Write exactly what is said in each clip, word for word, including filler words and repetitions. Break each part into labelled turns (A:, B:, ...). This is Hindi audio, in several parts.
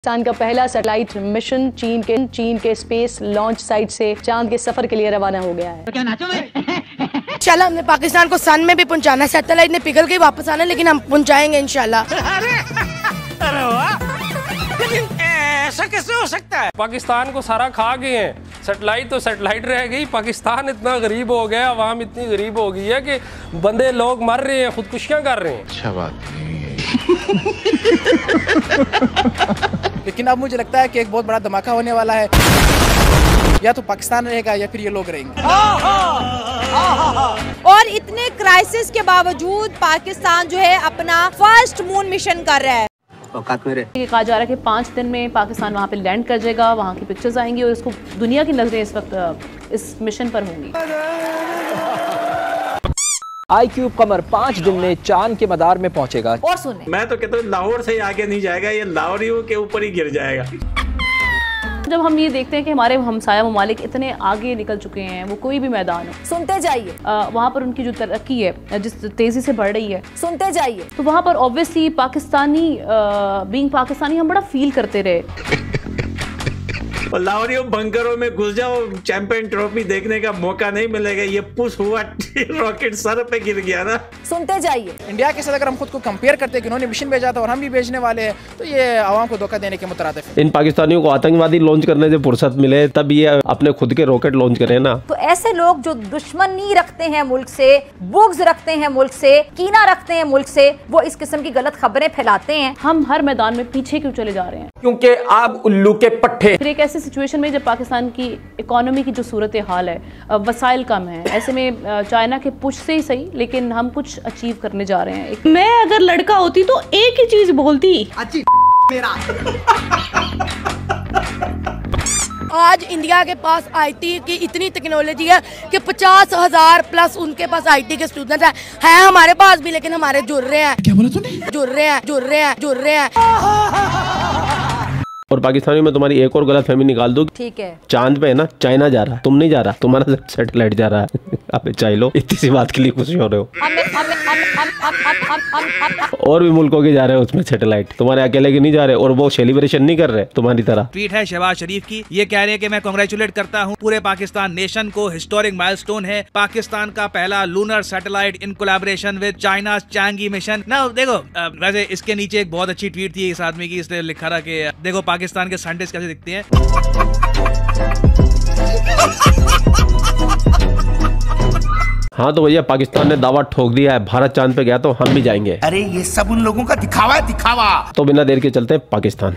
A: पाकिस्तान का पहला सैटेलाइट मिशन चीन के चीन के स्पेस लॉन्च साइट से चांद के सफर के लिए रवाना हो गया है।
B: तो क्या नाचो में?
C: इंशाल्लाह हमने पाकिस्तान को सन में भी पहुंचाना है। सैटेलाइट ने पिघल के वापस आना है, लेकिन हम पहुंचाएंगे इंशाल्लाह।
B: अरे अरे वाह, लेकिन ऐसा कैसे हो सकता है?
D: पाकिस्तान को सारा खा गए हैं, सैटेलाइट तो सैटेलाइट रह गई। पाकिस्तान इतना गरीब हो गया, अवाम इतनी गरीब हो गई है कि बंदे लोग मर रहे हैं, खुदकुशियां कर रहे हैं।
E: अच्छा बात नहीं है।
F: लेकिन अब मुझे लगता है कि एक बहुत बड़ा धमाका होने वाला है। या तो पाकिस्तान रहेगा या फिर ये लोग रहेंगे।
G: और इतने क्राइसिस के बावजूद पाकिस्तान जो है अपना फर्स्ट मून मिशन कर रहा है।
A: ये कहा जा रहा है कि पाँच दिन में पाकिस्तान वहाँ पे लैंड कर जाएगा, वहाँ की पिक्चर्स आएंगी और इसको दुनिया की नजरें इस वक्त इस मिशन पर होंगी।
H: आई क्यूब कमर पाँच दिन में चांद के मदार में पहुंचेगा।
G: और सुने,
I: मैं तो कहता हूँ लाहौर से ही आगे नहीं जाएगा, ये लाहौरियों के ऊपर ही गिर जाएगा।
A: जब हम ये देखते हैं कि हमारे हमसाया ममालिक इतने आगे निकल चुके हैं, वो कोई भी मैदान हो,
G: सुनते जाइए,
A: वहाँ पर उनकी जो तरक्की है जिस तेजी से बढ़ रही है,
G: सुनते जाइए,
A: तो वहाँ पर ऑब्वियसली पाकिस्तानी बीइंग पाकिस्तानी हम बड़ा फील करते रहे।
I: और लाहौरियों बंकरों में घुस जाओ, चैंपियन ट्रॉफी देखने का मौका नहीं मिलेगा। ये पुश हुआ रॉकेट सर पे गिर गया ना।
G: सुनते जाइए।
F: इंडिया के साथ अगर हम खुद को कंपेयर करते हैं कि उन्होंने मिशन भेजा था और हम भी भेजने वाले हैं, तो ये आवाम को धोखा देने के मुतरादिफ है।
J: इन पाकिस्तानियों को आतंकवादी लॉन्च करने से फुर्सत मिले तब ये अपने खुद के रॉकेट लॉन्च करें ना।
G: तो ऐसे लोग जो दुश्मनी रखते हैं मुल्क से, बुग्ज रखते हैं मुल्क से, कीना रखते हैं मुल्क से, वो इस किस्म की गलत खबरें फैलाते हैं।
A: हम हर मैदान में पीछे क्यों चले जा रहे हैं?
H: क्योंकि आप उल्लू के पट्टे।
A: फिर एक ऐसी सिचुएशन में जब पाकिस्तान की इकोनॉमी की जो सूरत हाल है, वसाइल कम है, ऐसे में चाइना के पुश से ही सही, लेकिन हम कुछ अचीव करने जा रहे हैं।
C: मैं अगर लड़का होती तो एक ही चीज बोलती,
B: मेरा
C: आज इंडिया के पास आईटी की इतनी टेक्नोलॉजी है कि पचास हजार प्लस उनके पास आईटी के स्टूडेंट हैं। है हमारे पास भी, लेकिन हमारे जुड़ रहे हैं।
B: क्या बोला तूने?
C: जुड़ रहे हैं, जुड़ रहे हैं, जुड़ रहे हैं।
J: और पाकिस्तानी में तुम्हारी एक और गलत फहमी निकाल दो।
G: ठीक है,
J: चांद पे है ना, चाइना जा रहा है, तुम नहीं जा रहा, तुम्हारा सैटेलाइट जा रहा है। अबे चाइलो, इतनी सी बात के लिए खुशी हो रहे हो।
G: हमें, हमें, हमें, हमें, हमें, हमें, हमें,
J: और भी मुल्कों के जा रहे हैं उसमें सैटेलाइट, तुम्हारे अकेले के नहीं जा रहे, और वो सेलिब्रेशन नहीं कर रहे तुम्हारी तरह।
K: ट्वीट है शहबाज शरीफ की, ये कह रहे हैं कि मैं कांग्रेचुलेट करता हूँ पूरे पाकिस्तान नेशन को, हिस्टोरिक माइलस्टोन है, पाकिस्तान का पहला lunar satellite in collaboration with China Chang'e mission. ना देखो, वैसे इसके नीचे एक बहुत अच्छी ट्वीट थी इस आदमी की, इसने लिखा था कि देखो पाकिस्तान के साइंटिस्ट कैसे दिखते हैं।
J: हाँ तो भैया, पाकिस्तान ने दावा ठोक दिया है, भारत चांद पे गया तो हम भी जाएंगे।
B: अरे ये सब उन लोगों का दिखावा है, दिखावा।
J: तो बिना देर के चलते हैं पाकिस्तान।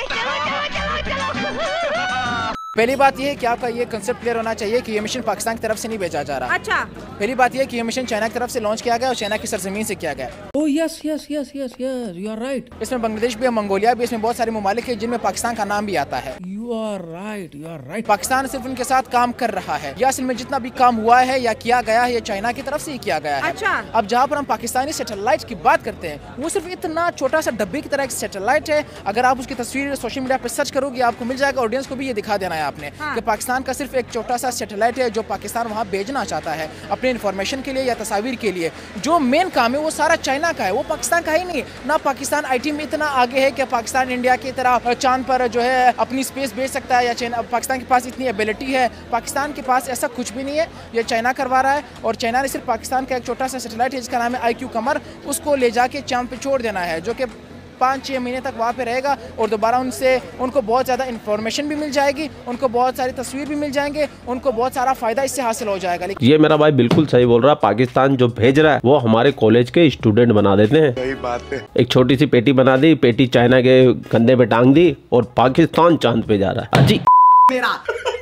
F: पहली बात ये है कि आपका ये कंसेप्ट क्लियर होना चाहिए कि ये मिशन पाकिस्तान की तरफ से नहीं भेजा जा रहा।
G: अच्छा,
F: पहली बात ये है कि ये मिशन चाइना की तरफ से लॉन्च किया गया और चाइना की सरजमीन से किया गया।
H: Oh yes yes yes yes yes, you are right.
F: इसमें बांग्लादेश भी है, मंगोलिया भी, इसमें बहुत सारे ममालिक है जिनमें पाकिस्तान का नाम भी आता है।
H: You are right, you are right.
F: Pakistan सिर्फ उनके साथ काम कर रहा है, या असल में जितना भी काम हुआ है या किया गया है, ये चाइना की तरफ से ही किया गया है।
G: अच्छा।
F: अब जहाँ पर हम पाकिस्तानी सैटेलाइट की बात करते हैं, वो सिर्फ इतना छोटा सा डब्बे की तरह एक सैटेलाइट है। अगर आप उसकी तस्वीर सोशल मीडिया पर सर्च करोगे, आपको मिल जाएगा। ऑडियंस को भी ये दिखा देना है आपने कि पाकिस्तान का सिर्फ एक छोटा सा सैटेलाइट है जो पाकिस्तान वहाँ भेजना चाहता है अपने इन्फॉर्मेशन के लिए या तस्वीर के लिए। जो मेन काम है वो सारा चाइना का है, वो पाकिस्तान का ही नहीं। ना पाकिस्तान आईटी में इतना आगे है कि पाकिस्तान इंडिया की तरह चांद पर जो है अपनी स्पेस भेज सकता है, या चाइना पाकिस्तान के पास इतनी एबिलिटी है। पाकिस्तान के पास ऐसा कुछ भी नहीं है, ये चाइना करवा रहा है। और चाइना ने सिर्फ पाकिस्तान का एक छोटा सा सैटेलाइट है जिसका नाम है आई क्यू कमर, उसको ले जाके चांद पे छोड़ देना है, जो कि पाँच छः महीने तक वहाँ पे रहेगा। और दोबारा उनसे उनको बहुत ज़्यादा इन्फॉर्मेशन भी मिल जाएगी, उनको बहुत सारी तस्वीर भी मिल जाएंगे, उनको बहुत सारा फायदा इससे हासिल हो जाएगा।
J: ये मेरा भाई बिल्कुल सही बोल रहा है, पाकिस्तान जो भेज रहा है वो हमारे कॉलेज के स्टूडेंट बना देते हैं।
E: सही बात है।
J: एक छोटी सी पेटी बना दी, पेटी चाइना के कंधे पे टांग दी और पाकिस्तान चांद पे जा रहा है। अजी
B: मेरा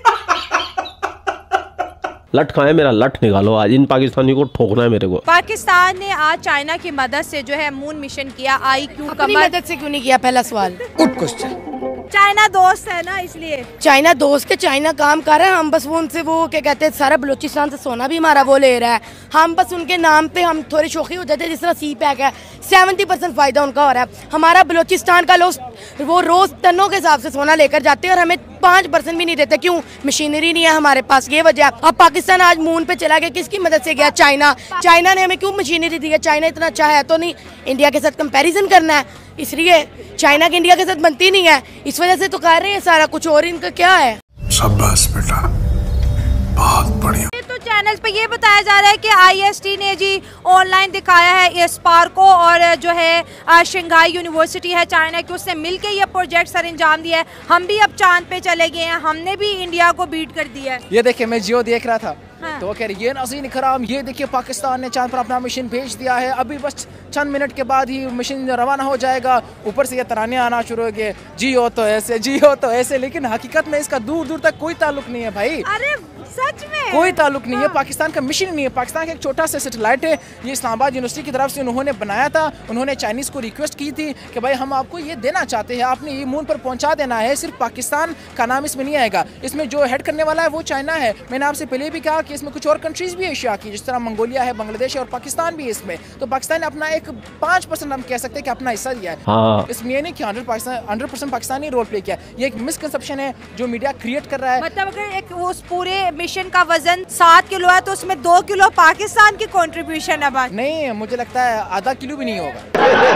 J: लट खाए, मेरा लट निकालो, आज इन पाकिस्तानी को ठोकना है मेरे को।
G: पाकिस्तान ने आज चाइना की मदद से जो है मून मिशन किया। आई क्यू
C: अपनी मदद से क्यों नहीं किया? पहला सवाल।
F: Good question.
G: चाइना दोस्त है ना, इसलिए।
C: चाइना दोस्त के चाइना काम कर रहे हैं, हम बस वो उनसे वो क्या कहते हैं, सारा बलूचिस्तान से सोना भी हमारा वो ले रहा है। हम बस उनके नाम पे हम थोड़ी शोखी हो जाते हैं, जिस तरह सी पैक है, सेवेंटी परसेंट फायदा उनका हो रहा है। हमारा बलूचिस्तान का लोग वो रोज टनों के हिसाब से सोना लेकर जाते हैं और हमें पाँच परसेंट भी नहीं देते। क्यों? मशीनरी नहीं है हमारे पास, ये वजह। अब पाकिस्तान आज मून पे चला गया, किसकी मदद से गया? चाइना। चाइना ने हमें क्यों मशीनरी दी है? चाइना इतना अच्छा है तो नहीं इंडिया के साथ कंपैरिजन करना है, इसलिए चाइना की इंडिया के साथ बनती नहीं है, इस वजह से तो कर रहे हैं सारा कुछ। और इनका क्या है?
E: शाबाश बेटा, बहुत बढ़िया।
G: तो चैनल पे ये बताया जा रहा है कि आईएसटी ने जी ऑनलाइन दिखाया है इस पार्क को, और जो है शंघाई यूनिवर्सिटी है चाइना की, उससे मिलके ये प्रोजेक्ट सर अंजाम दिया है। हम भी अब चांद पे चले गए हैं, हमने भी इंडिया को बीट कर दिया है।
F: ये देखिए, मैं जियो देख रहा था।
G: हाँ।
F: तो वो कह रही ये नाज़रीन इकराम, ये देखिए पाकिस्तान ने चांद पर अपना मिशन भेज दिया है, अभी बस चंद मिनट के बाद ही मिशन रवाना हो जाएगा। ऊपर से ये तराने आना शुरू हो गए, जियो तो ऐसे, जियो तो ऐसे, लेकिन हकीकत में इसका दूर दूर तक कोई ताल्लुक नहीं है भाई।
G: अरे सच में
F: कोई ताल्लुक नहीं है, पाकिस्तान का मिशन नहीं है। पाकिस्तान का एक छोटा सा सैटेलाइट है, ये इस्लामाबाद यूनिवर्सिटी की तरफ से उन्होंने बनाया था। उन्होंने चाइनीज़ को रिक्वेस्ट की थी कि भाई हम आपको ये देना चाहते हैं, आपने ये मून पर पहुंचा देना है, सिर्फ पाकिस्तान का नाम इसमें नहीं आएगा। इसमें जो हेड करने वाला है वो चाइना है। मैंने आपसे पहले भी कहा कि इसमें कुछ और कंट्रीज भी एशिया की, जिस तरह मंगोलिया है, बांग्लादेश है और पाकिस्तान भी है इसमें। तो पाकिस्तान ने अपना एक पाँच परसेंट हम कह सकते हैं कि अपना हिस्सा दिया है।
J: हाँ।
F: इसमें ये नहीं कि hundred Pakistan hundred percent Pakistani role play किया। ये एक मिसकंसेप्शन है जो मीडिया क्रिएट कर रहा है।
G: मतलब अगर एक उस पूरे मिशन का वजन सात किलो है तो उसमें दो किलो पाकिस्तान की कंट्रीब्यूशन है। बात
F: नहीं, मुझे लगता है आधा किलो भी नहीं होगा।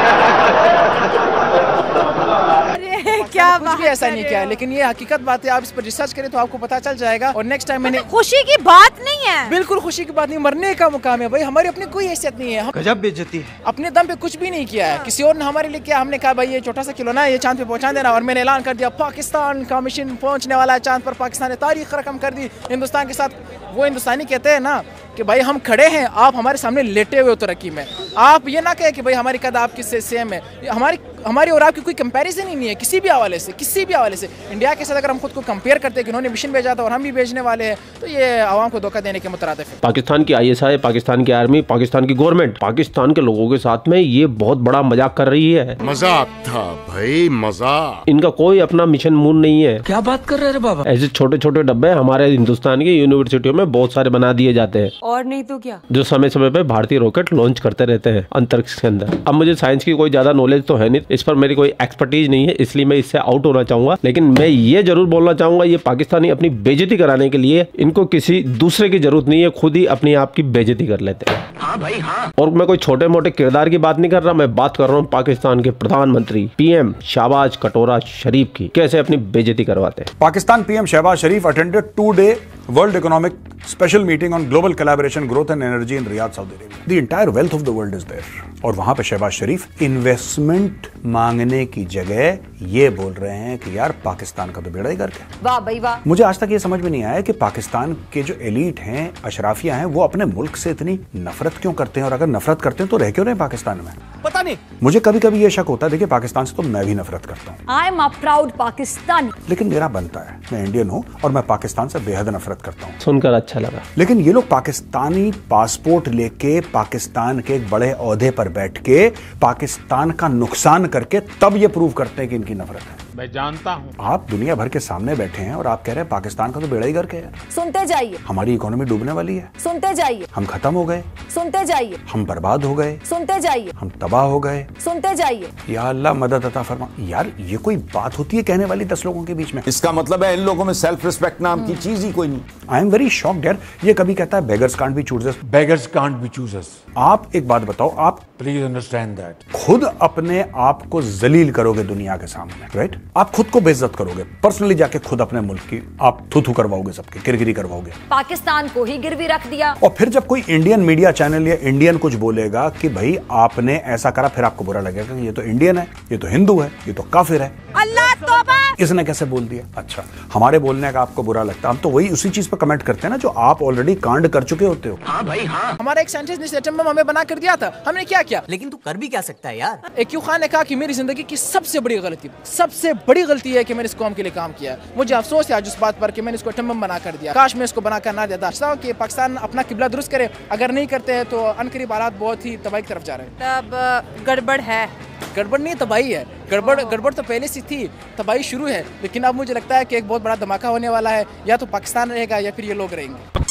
G: क्या
F: कुछ भी ऐसा नहीं किया है, लेकिन ये हकीकत बात है। आप इस पर रिसर्च करें तो आपको पता चल जाएगा। और नेक्स्ट टाइम मैंने
G: खुशी की बात नहीं है,
F: बिल्कुल खुशी की बात नहीं, मरने का मुकाम है भाई। हमारी अपनी कोई हैसियत नहीं है, हम
E: गजब बेइज्जती है।
F: अपने दम पे कुछ भी नहीं किया है, किसी और ने हमारे लिए किया। हमने कहा भाई ये छोटा सा खिलौना है, ये चांद पे पहुंचा देना, और मैंने ऐलान कर दिया पाकिस्तान का मिशन पहुंचने वाला है चांद पर। पाकिस्तान ने तारीख रकम कर दी हिंदुस्तान के साथ। वो हिंदुस्तानी कहते हैं ना कि भाई हम खड़े हैं, आप हमारे सामने लेटे हुए हो तरक्की में। आप ये ना कहें कि भाई हमारी कद आपकी से सेम है। हमारी हमारी और आपकी कोई कंपैरिजन ही नहीं है किसी भी हवाले से, किसी भी हवाले से। इंडिया के साथ अगर हम खुद को कंपेयर करते हैं कि उन्होंने मिशन भेजा था और हम भी भेजने वाले हैं, तो ये आवाम को धोखा देने के मुतरादिफ है।
J: पाकिस्तान की आईएसआई, पाकिस्तान की आर्मी, पाकिस्तान की गवर्नमेंट पाकिस्तान के लोगों के साथ में ये बहुत बड़ा मजाक कर रही है।
E: मजाक था भाई, मजाक।
J: इनका कोई अपना मिशन मून नहीं है।
H: क्या बात कर रहे हैं बाबा?
J: ऐसे छोटे छोटे डब्बे हमारे हिंदुस्तान की यूनिवर्सिटियों में बहुत सारे बना दिए जाते हैं,
G: और नहीं तो क्या,
J: जो समय समय पे भारतीय रॉकेट लॉन्च करते रहते हैं अंतरिक्ष के अंदर। अब मुझे साइंस की कोई ज्यादा नॉलेज तो है नहीं, इस पर मेरी कोई एक्सपर्टीज नहीं है, इसलिए मैं इससे आउट होना चाहूंगा। लेकिन मैं ये जरूर बोलना चाहूंगा, ये पाकिस्तानी अपनी बेइज्जती कराने के लिए इनको किसी दूसरे की जरूरत नहीं है, खुद ही अपनी आप की बेइज्जती कर लेते हैं।
B: हाँ भाई हाँ।
J: और मैं कोई छोटे मोटे किरदार की बात नहीं कर रहा, मैं बात कर रहा हूँ पाकिस्तान के प्रधानमंत्री पीएम शहबाज कटोरा शरीफ की, कैसे अपनी बेइज्जती करवाते हैं।
L: Pakistan PM Shehbaz Sharif attended today World Economic Special Meeting on Global Collaboration, Growth and Energy in Riyadh, Saudi Arabia. The entire wealth of the world is there. और वहां पे शहबाज शरीफ इन्वेस्टमेंट मांगने की जगह ये बोल रहे हैं कि यार पाकिस्तान का तो बेड़ा ही गर्क है।
G: वाह भाई वाह।
L: मुझे आज तक ये समझ में नहीं आया कि पाकिस्तान के जो एलीट हैं, अशराफिया हैं, वो अपने मुल्क से इतनी नफरत क्यों करते हैं, और अगर नफरत करते हैं तो रह क्यों रहे पाकिस्तान में, पता नहीं। मुझे कभी कभी ये शक होता है, देखिए पाकिस्तान से तो मैं भी नफरत करता हूँ,
G: I am a proud Pakistani,
L: लेकिन मेरा बनता है, मैं इंडियन हूँ और मैं पाकिस्तान से बेहद नफरत करता हूँ।
J: सुनकर अच्छा लगा।
L: लेकिन ये लोग पाकिस्तानी पासपोर्ट लेके पाकिस्तान के एक बड़े ओहदे पर बैठ के पाकिस्तान का नुकसान करके तब ये प्रूव करते हैं कि इनकी नफरत है।
E: मैं जानता हूँ।
L: आप दुनिया भर के सामने बैठे हैं और आप कह रहे हैं पाकिस्तान का तो बेड़ा ही गर्क है।
G: सुनते जाइए,
L: हमारी इकोनॉमी डूबने वाली है।
G: सुनते जाइए,
L: हम खत्म हो गए।
G: सुनते जाइए,
L: हम बर्बाद हो गए।
G: सुनते जाइए,
L: हम तबाह हो गए।
G: सुनते जाइए।
L: या अल्लाह मदद अता फरमा। यार ये कोई बात होती है कहने वाली दस लोगों के बीच में?
E: इसका मतलब है इन लोगों में सेल्फ रिस्पेक्ट नाम की चीज ही कोई नहीं।
L: आई एम वेरी शॉक्ड यार। ये कभी कहता है beggars can't be choosers.
E: Beggars can't be choosers.
L: आप एक बात बताओ, आप
E: प्लीज अंडरस्टैंड दैट,
L: खुद अपने आप को जलील करोगे दुनिया के सामने, राइट? आप खुद को बेइज्जत करोगे, पर्सनली जाके खुद अपने मुल्क की आप थू थू करवाओगे, सबके किरकिरी करवाओगे,
G: पाकिस्तान को ही गिरवी रख दिया।
L: और फिर जब कोई इंडियन मीडिया चैनल या इंडियन कुछ बोलेगा कि भाई आपने ऐसा करा, फिर आपको बुरा लगेगा कि ये तो इंडियन है, ये तो हिंदू है, ये तो काफिर है।
G: अल्लाह तौबा,
L: इसने कैसे बोल दिया? अच्छा, हमारे बोलने का आपको बुरा लगता है, हम तो वही उसी चीज पर कमेंट करते हैं ना जो आप ऑलरेडी कांड कर चुके होते हो।
B: हाँ भाई हाँ।
F: हमारा एक साइंटिस्ट ने एटम बम हमें बना कर दिया था, हमने क्या किया?
B: लेकिन तू कर भी क्या सकता है यार।
F: एक्यू खान ने कहा कि मेरी जिंदगी की सबसे बड़ी गलती सबसे बड़ी गलती है कि मैंने इस कौम के लिए काम किया। मुझे अफसोस है आज उस बात पर कि मैंने इसको एटम बम बना कर दिया। काश मैं इसको बना कर ना देता। चाहता कि पाकिस्तान अपना किबला दुरुस्त करे, अगर नहीं करते हैं तो अनकरीब हालात बहुत ही तबाही की तरफ जा रहे हैं।
G: तब गड़बड़ है।
F: गड़बड़ नहीं, तबाही है। गड़बड़ गड़बड़ तो पहले से थी, तबाही शुरू है। लेकिन अब मुझे लगता है कि एक बहुत बड़ा धमाका होने वाला है, या तो पाकिस्तान रहेगा या फिर ये लोग रहेंगे।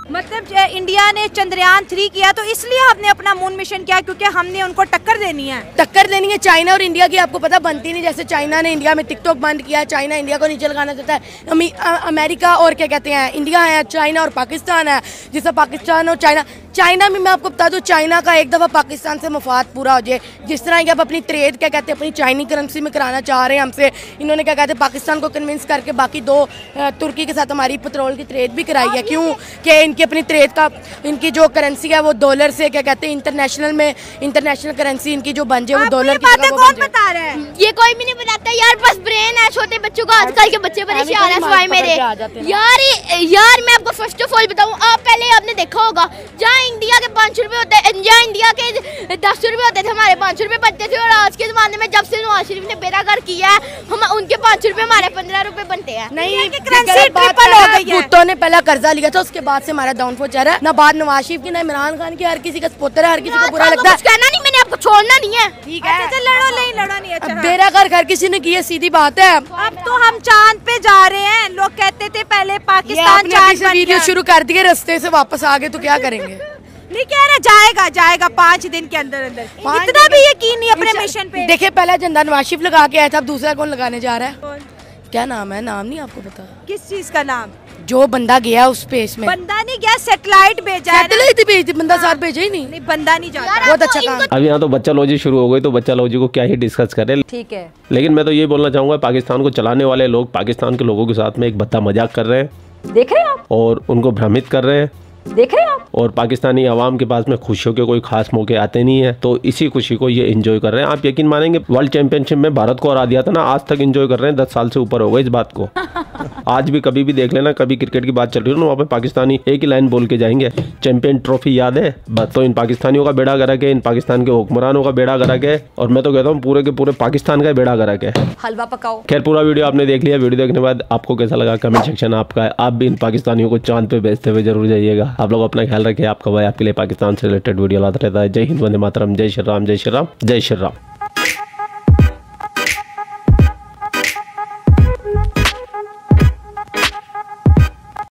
G: मतलब इंडिया ने चंद्रयान थ्री किया तो इसलिए हमने अपना मून मिशन किया क्योंकि हमने उनको टक्कर देनी है।
C: टक्कर देनी है चाइना और इंडिया की, आपको पता बनती नहीं। जैसे चाइना ने इंडिया में टिकटॉक बंद किया, चाइना इंडिया को नीचे लगाना चाहता है। अमेरिका और क्या कहते हैं, इंडिया है, चाइना और पाकिस्तान है। जिससे पाकिस्तान और चाइना, चाइना में मैं आपको बता दूं, चाइना का एक दफ़ा पाकिस्तान से मफाद पूरा हो जाए, जिस तरह कि अब अपनी ट्रेड क्या कहते हैं अपनी चाइनी करेंसी में कराना चाह रहे हैं हमसे। इन्होंने क्या कहते हैं पाकिस्तान को कन्विंस करके बाकी दो तुर्की के साथ हमारी पेट्रोल की ट्रेड भी कराई है। क्यों कि इनकी अपनी ट्रेड का, इनकी जो करेंसी है वो डॉलर से क्या कहते हैं इंटरनेशनल में, इंटरनेशनल करेंसी इनकी जो बन जाए वो डॉलर की जगह
M: कौन बता रहा है? ये कोई भी नहीं बताता यार, बस ब्रेन है छोटे बच्चों को। आजकल के बच्चे परेशान है सिवाय मेरे। यार यार मैं आपको फर्स्ट ऑफ ऑल बताऊं, आप पहले आपने देखा होगा जहाँ इंडिया के पाँच रुपए होते हैं, जहाँ इंडिया के दस रुपए होते थे हमारे पाँच रुपए बनते थे, और आज के जमाने में जब से नवाज शरीफ ने बेड़ा गर्क किया है हम उनके पाँच रुपए हमारे पंद्रह रुपए बनते हैं।
C: नहीं ट्रिपल हो गई है। भुट्टो ने पहला कर्जा लिया था, उसके बाद से हमारा डाउनफॉल चल रहा है। ना बात नवाज शरीफ की, ना इमरान खान की, हर किसी का सपोर्टर है, हर किसी को बुरा लगता है।
M: कहना नहीं, मैंने आपको छोड़ना नहीं है, ठीक है?
G: अच्छा लड़ो नहीं, लड़ो नहीं। अच्छा
C: बेड़ा गर्क हर किसी ने किया, सीधी बात है।
G: अब तो हम चांद पे जा रहे हैं। लोग कहते थे पहले पाकिस्तान चांद पर,
C: वीडियो शुरू कर दिए, रास्ते से वापस आ गए तो क्या करेंगे?
G: नहीं कह रहा जाएगा जाएगा पाँच दिन के अंदर अंदर। इतना भी यकीन नहीं अपने मिशन पे।
C: देखिए पहला झंडा नवाज शरीफ लगा के आया था, अब दूसरा कौन लगाने जा रहा है? क्या नाम है? नाम नहीं आपको पता?
G: किस चीज का नाम?
C: जो बंदा गया उस स्पेस में।
G: बंदा नहीं गया, सैटेलाइट भेजा है।
C: सैटेलाइट भेजी, बंदा साथ भेजा ही नहीं।
G: नहीं बंदा नहीं जाता।
C: बहुत अच्छा काम।
J: अब यहाँ तो बच्चा लॉजी शुरू हो गई, तो बच्चा लॉजी को क्या ही डिस्कस करें।
G: ठीक है,
J: लेकिन मैं तो ये बोलना चाहूंगा, पाकिस्तान को चलाने वाले लोग पाकिस्तान के लोगों के साथ में एक भद्दा मजाक कर रहे हैं।
G: देख रहे हैं आप?
J: और उनको भ्रमित कर रहे हैं,
G: देख रहे हैं आप?
J: और पाकिस्तानी आवाम के पास में खुशियों के कोई खास मौके आते नहीं है, तो इसी खुशी को ये एंजॉय कर रहे हैं। आप यकीन मानेंगे वर्ल्ड चैंपियनशिप में भारत को हरा दिया था ना, आज तक एंजॉय कर रहे हैं। दस साल से ऊपर हो गए इस बात को। आज भी कभी भी देख लेना, कभी क्रिकेट की बात चल रही है ना, वहाँ पे पाकिस्तानी एक ही लाइन बोल के जाएंगे, चैंपियन ट्रॉफी याद है? बस तो इन पाकिस्तानियों का बेड़ा गर्क है, इन पाकिस्तान के हुक्मरानों का बेड़ा गर्क है, और मैं तो कहता हूँ पूरे के पूरे पाकिस्तान का बेड़ा गर्क है।
G: हलवा पकाओ।
J: खैर पूरा वीडियो आपने देख लिया। वीडियो देखने के बाद आपको कैसा लगा कमेंट सेक्शन आपका है। आप भी इन पाकिस्तानियों को चांद पे भेजते हुए जरूर जाइएगा। आप लोग अपना ख्याल रखिए। आपका भाई आपके लिए पाकिस्तान से रिलेटेड वीडियो लाता रहता है। जय हिंद, वंदे मातरम, जय श्री राम, जय श्री राम, जय श्री राम।